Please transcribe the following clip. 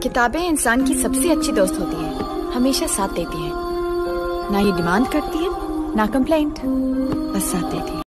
किताबें इंसान की सबसे अच्छी दोस्त होती है, हमेशा साथ देती है। ना ये डिमांड करती है, ना कंप्लेंट, बस साथ देती है।